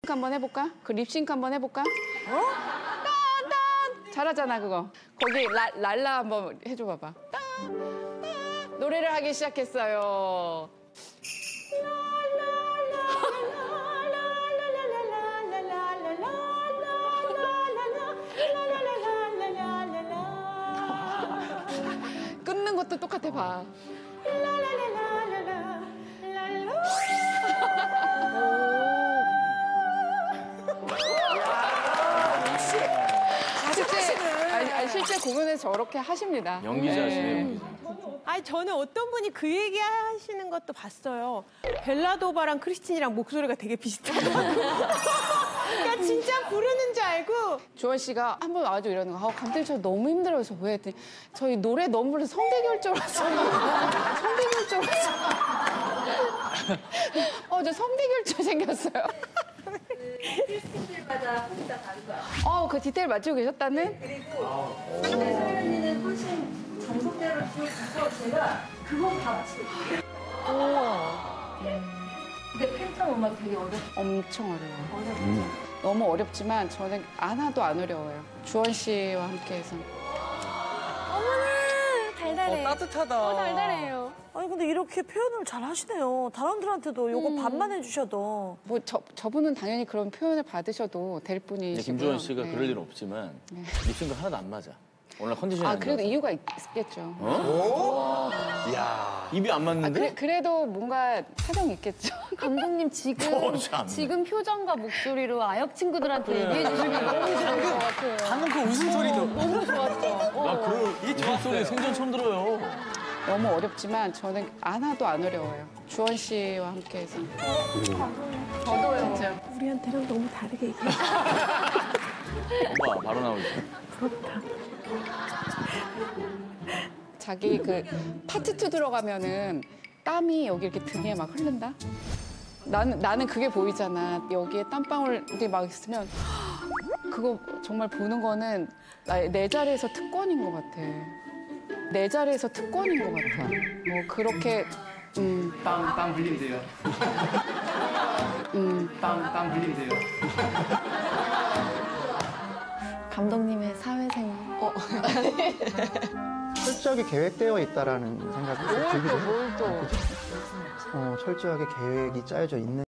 립싱크 한번 해볼까? 그 립싱크 한번 해볼까? 딴딴 잘하잖아 그거. 거기 랄라 한번 해줘 봐봐. 노래를 하기 시작했어요. 끊는 것도 똑같아 봐. 실제 공연에서 저렇게 하십니다. 연기자시네요. 연기자. 아니 저는 어떤 분이 그 얘기 하시는 것도 봤어요. 벨라도바랑 크리스틴이랑 목소리가 되게 비슷하다고. 그러니까 진짜 부르는 줄 알고. 주원 씨가 한 번 와가지고 이러는 거. 감독님 저 너무 힘들어서 왜 했더니 저희 노래 너무 불러서 성대결절했어요. 성대결절했어요. 저 성대결절 생겼어요. 디테일마다 혼자 다른 거야. 그 디테일 맞추고 계셨다는? 그리고 서현 언니는 훨씬 정석대로 쭉 가서 제가 그건 다 맞추거든요. 근데 팬텀 음악 되게 어렵죠? 엄청 어려워요. 어렵죠? 너무 어렵지만 저는 하나도 안 어려워요. 주원 씨와 함께해서. 어머나 달달해. 따뜻하다. 달달해요. 아니 근데 이렇게 표현을 잘 하시네요. 다른 분들한테도 요거 반만 해주셔도. 뭐 저분은 당연히 그런 표현을 받으셔도 될 뿐이시고요. 김주원 씨가 네. 그럴 일은 없지만 립싱크 하나도 안 맞아. 오늘 컨디션이 안 그래도 좋아서. 이유가 있겠죠. 이야, 입이 안 맞는데? 그래도 뭔가 사정이 있겠죠. 감독님 지금 표정과 목소리로 아역 친구들한테 얘기해 주시면 너무 좋을 것 같아요. 방금 그 웃음소리도. 너무 좋았죠. 나 이 목소리 생전 처음 들어요. 너무 어렵지만 저는 하나도 안 어려워요. 주원 씨와 함께해서. 저도요. 진짜. 우리한테랑 너무 다르게 얘기해. 엄마, 바로 나오지. 자기 그 파트 2 들어가면은 땀이 여기 이렇게 등에 막 흐른다? 나는 그게 보이잖아. 여기에 땀방울이 막 있으면 그거 정말 보는 거는 내 자리에서 특권인 것 같아. 내 자리에서 특권인 것 같아. 뭐 그렇게 땀 흘린대요. 땀 흘린대요. 감독님의 사회생활. 철저하게 계획되어 있다라는 생각이 들기도 해요. 뭘 또. 철저하게 계획이 짜여져 있는